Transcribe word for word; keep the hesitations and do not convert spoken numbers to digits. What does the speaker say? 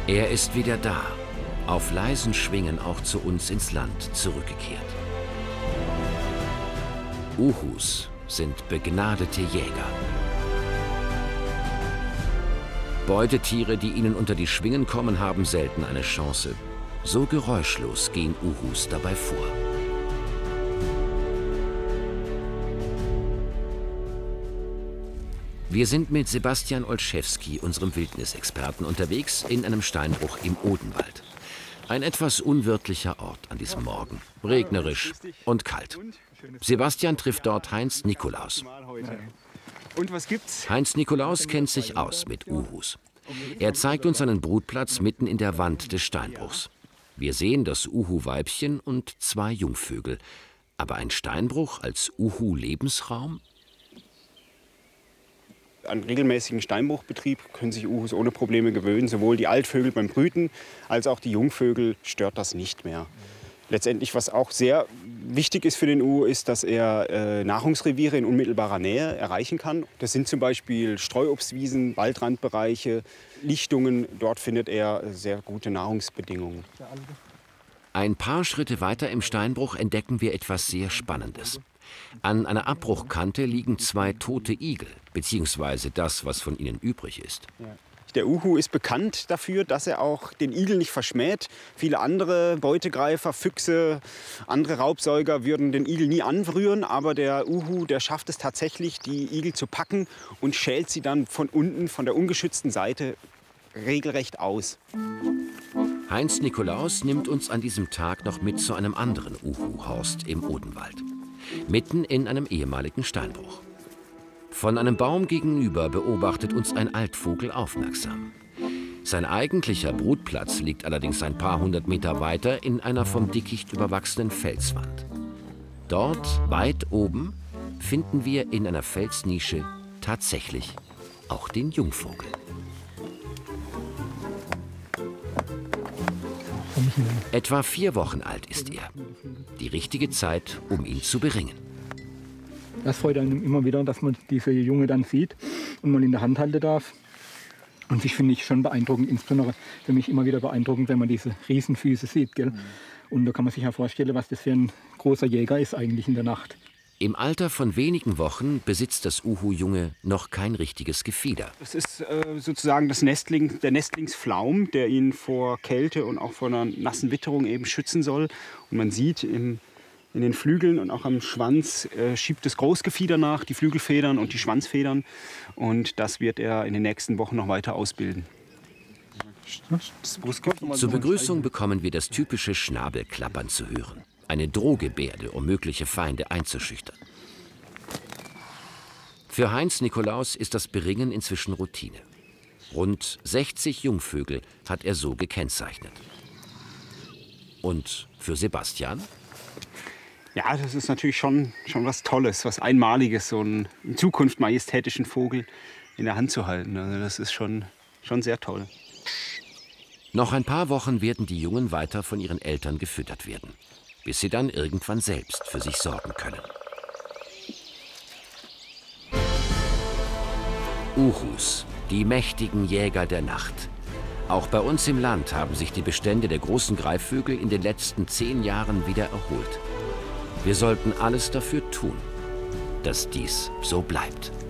Er ist wieder da, auf leisen Schwingen auch zu uns ins Land zurückgekehrt. Uhus sind begnadete Jäger. Beutetiere, die ihnen unter die Schwingen kommen, haben selten eine Chance. So geräuschlos gehen Uhus dabei vor. Wir sind mit Sebastian Olszewski, unserem Wildnisexperten, unterwegs in einem Steinbruch im Odenwald. Ein etwas unwirtlicher Ort an diesem Morgen. Regnerisch und kalt. Sebastian trifft dort Heinz Nikolaus. Und was gibt's? Heinz Nikolaus kennt sich aus mit Uhus. Er zeigt uns einen Brutplatz mitten in der Wand des Steinbruchs. Wir sehen das Uhu-Weibchen und zwei Jungvögel. Aber ein Steinbruch als Uhu-Lebensraum? An regelmäßigen Steinbruchbetrieb können sich Uhus ohne Probleme gewöhnen. Sowohl die Altvögel beim Brüten als auch die Jungvögel stört das nicht mehr. Letztendlich, was auch sehr wichtig ist für den Uhu, ist, dass er äh, Nahrungsreviere in unmittelbarer Nähe erreichen kann. Das sind zum Beispiel Streuobstwiesen, Waldrandbereiche, Lichtungen. Dort findet er sehr gute Nahrungsbedingungen. Ein paar Schritte weiter im Steinbruch entdecken wir etwas sehr Spannendes. An einer Abbruchkante liegen zwei tote Igel, beziehungsweise das, was von ihnen übrig ist. Der Uhu ist bekannt dafür, dass er auch den Igel nicht verschmäht. Viele andere Beutegreifer, Füchse, andere Raubsäuger würden den Igel nie anrühren. Aber der Uhu, der schafft es tatsächlich, die Igel zu packen und schält sie dann von unten, von der ungeschützten Seite, regelrecht aus. Heinz Nikolaus nimmt uns an diesem Tag noch mit zu einem anderen Uhu-Horst im Odenwald. Mitten in einem ehemaligen Steinbruch. Von einem Baum gegenüber beobachtet uns ein Altvogel aufmerksam. Sein eigentlicher Brutplatz liegt allerdings ein paar hundert Meter weiter in einer vom Dickicht überwachsenen Felswand. Dort, weit oben, finden wir in einer Felsnische tatsächlich auch den Jungvogel. Etwa vier Wochen alt ist er. Die richtige Zeit, um ihn zu beringen. Das freut einen immer wieder, dass man diese Junge dann sieht und man in der Hand halten darf. Und ich finde ich schon beeindruckend, insbesondere für mich immer wieder beeindruckend, wenn man diese Riesenfüße sieht. Gell? Und da kann man sich ja vorstellen, was das für ein großer Jäger ist eigentlich in der Nacht. Im Alter von wenigen Wochen besitzt das Uhu-Junge noch kein richtiges Gefieder. Das ist äh, sozusagen das Nestling, der Nestlingsflaum, der ihn vor Kälte und auch vor einer nassen Witterung eben schützen soll. Und man sieht im, in den Flügeln und auch am Schwanz äh, schiebt das Großgefieder nach, die Flügelfedern und die Schwanzfedern. Und das wird er in den nächsten Wochen noch weiter ausbilden. Zur Begrüßung bekommen wir das typische Schnabelklappern zu hören. Eine Drohgebärde, um mögliche Feinde einzuschüchtern. Für Heinz Nikolaus ist das Beringen inzwischen Routine. Rund sechzig Jungvögel hat er so gekennzeichnet. Und für Sebastian? Ja, das ist natürlich schon, schon was Tolles, was Einmaliges, so einen in Zukunft majestätischen Vogel in der Hand zu halten. Also das ist schon, schon sehr toll. Noch ein paar Wochen werden die Jungen weiter von ihren Eltern gefüttert werden, bis sie dann irgendwann selbst für sich sorgen können. Uhus, die mächtigen Jäger der Nacht. Auch bei uns im Land haben sich die Bestände der großen Greifvögel in den letzten zehn Jahren wieder erholt. Wir sollten alles dafür tun, dass dies so bleibt.